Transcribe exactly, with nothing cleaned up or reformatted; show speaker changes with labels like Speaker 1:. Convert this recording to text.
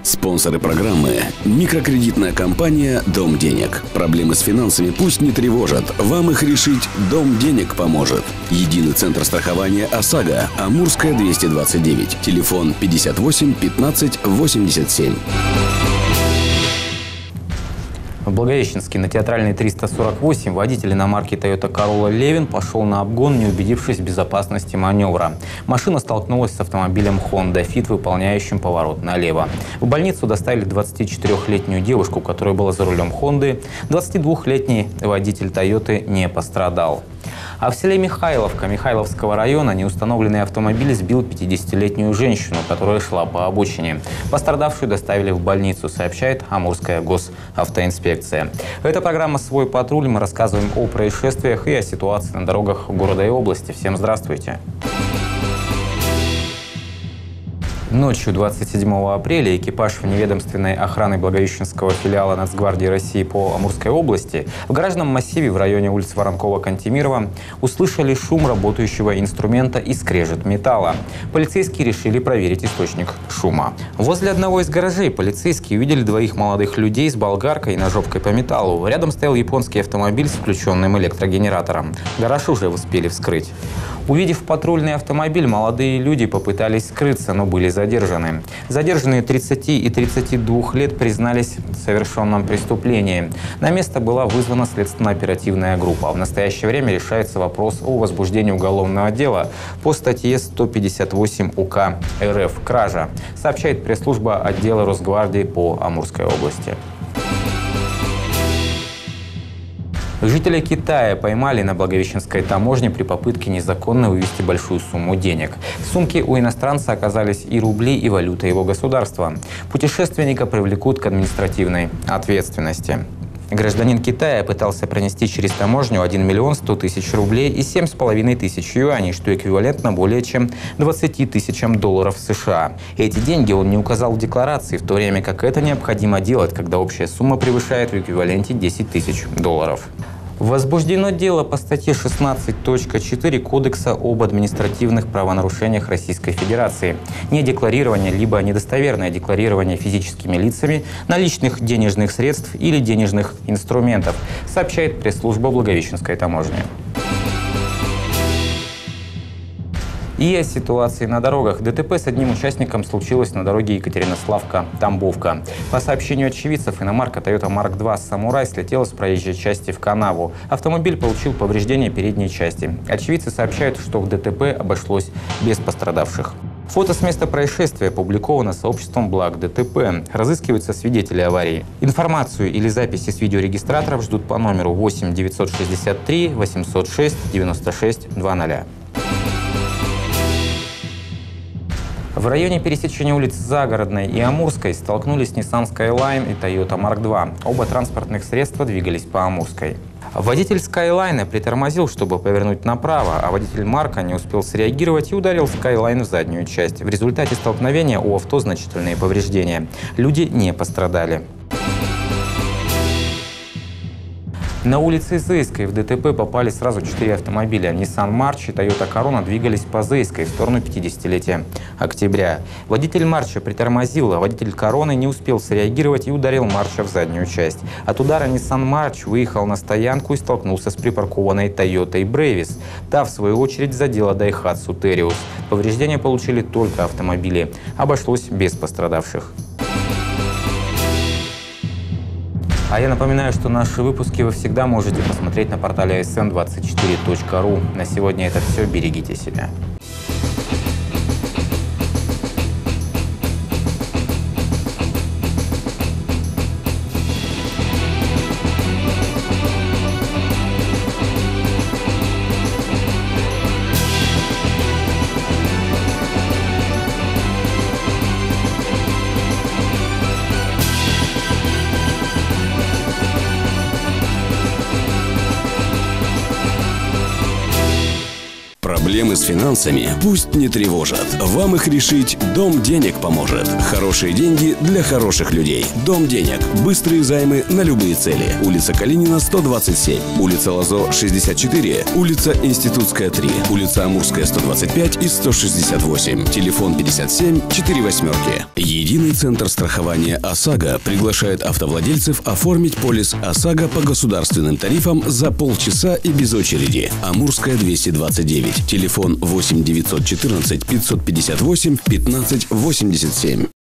Speaker 1: Спонсоры программы – микрокредитная компания «Дом денег». Проблемы с финансами пусть не тревожат, вам их решить «Дом денег» поможет. Единый центр страхования ОСАГО, Амурская, двести двадцать девять, телефон пятьдесят восемь пятнадцать восемьдесят семь.
Speaker 2: В Благовещенске на Театральной триста сорок восемь водитель иномарки Toyota Corolla Levin пошел на обгон, не убедившись в безопасности маневра. Машина столкнулась с автомобилем Honda Fit, выполняющим поворот налево. В больницу доставили двадцатичетырёхлетнюю девушку, которая была за рулем Honda. двадцатидвухлетний водитель Toyota не пострадал. А в селе Михайловка Михайловского района неустановленный автомобиль сбил пятидесятилетнюю женщину, которая шла по обочине. Пострадавшую доставили в больницу, сообщает Амурская госавтоинспекция. Это программа «Свой патруль». Мы рассказываем о происшествиях и о ситуации на дорогах города и области. Всем здравствуйте! Ночью двадцать седьмого апреля экипаж вневедомственной охраны Благовещенского филиала Нацгвардии России по Амурской области в гаражном массиве в районе улиц Воронкова-Кантемирова услышали шум работающего инструмента и скрежет металла. Полицейские решили проверить источник шума. Возле одного из гаражей полицейские увидели двоих молодых людей с болгаркой и ножовкой по металлу. Рядом стоял японский автомобиль с включенным электрогенератором. Гараж уже успели вскрыть. Увидев патрульный автомобиль, молодые люди попытались скрыться, но были задержаны. Задержанные тридцати и тридцати двух лет признались в совершенном преступлении. На место была вызвана следственно-оперативная группа. В настоящее время решается вопрос о возбуждении уголовного дела по статье сто пятьдесят восемь УК РФ «Кража», сообщает пресс-служба отдела Росгвардии по Амурской области. Жителя Китая поймали на Благовещенской таможне при попытке незаконно вывести большую сумму денег. В сумке у иностранца оказались и рубли, и валюта его государства. Путешественника привлекут к административной ответственности. Гражданин Китая пытался пронести через таможню один миллион сто тысяч рублей и семь с половиной тысяч юаней, что эквивалентно более чем двадцати тысячам долларов США. Эти деньги он не указал в декларации, в то время как это необходимо делать, когда общая сумма превышает в эквиваленте десять тысяч долларов. Возбуждено дело по статье шестнадцать точка четыре Кодекса об административных правонарушениях Российской Федерации. Недекларирование либо недостоверное декларирование физическими лицами наличных денежных средств или денежных инструментов, сообщает пресс-служба Благовещенской таможни. И о ситуации на дорогах. ДТП с одним участником случилось на дороге Екатеринославка-Тамбовка. По сообщению очевидцев, иномарка Toyota Марк два Самурай слетела с проезжей части в канаву. Автомобиль получил повреждения передней части. Очевидцы сообщают, что в ДТП обошлось без пострадавших. Фото с места происшествия опубликовано сообществом «Благ ДТП». Разыскиваются свидетели аварии. Информацию или записи с видеорегистраторов ждут по номеру восемь девятьсот шестьдесят три восемьсот шесть девяносто шесть двадцать. В районе пересечения улиц Загородной и Амурской столкнулись Nissan Skyline и Toyota Марк два. Оба транспортных средства двигались по Амурской. Водитель Skyline притормозил, чтобы повернуть направо, а водитель Марка не успел среагировать и ударил Skyline в заднюю часть. В результате столкновения у авто значительные повреждения. Люди не пострадали. На улице Зейской в ДТП попали сразу четыре автомобиля. Nissan March и Toyota Corona двигались по Зейской в сторону пятидесятилетия октября. Водитель Марча притормозил, а водитель Короны не успел среагировать и ударил Марча в заднюю часть. От удара Nissan March выехал на стоянку и столкнулся с припаркованной Toyota Брэвис. Та, в свою очередь, задела Daihatsu Terios. Повреждения получили только автомобили. Обошлось без пострадавших. А я напоминаю, что наши выпуски вы всегда можете посмотреть на портале эс эн двадцать четыре точка ру. На сегодня это все. Берегите себя.
Speaker 1: Проблемы с финансами пусть не тревожат. Вам их решить Дом денег поможет. Хорошие деньги для хороших людей. Дом денег. Быстрые займы на любые цели. Улица Калинина, сто двадцать семь. Улица Лозо, шестьдесят четыре. Улица Институтская, три. Улица Амурская, сто двадцать пять и сто шестьдесят восемь. Телефон пятьдесят семь четыре восьмерки. Единый центр страхования ОСАГО приглашает автовладельцев оформить полис ОСАГО по государственным тарифам за полчаса и без очереди. Амурская, двести двадцать девять. Телефон восемь девятьсот четырнадцать пятьсот пятьдесят восемь пятнадцать восемьдесят семь.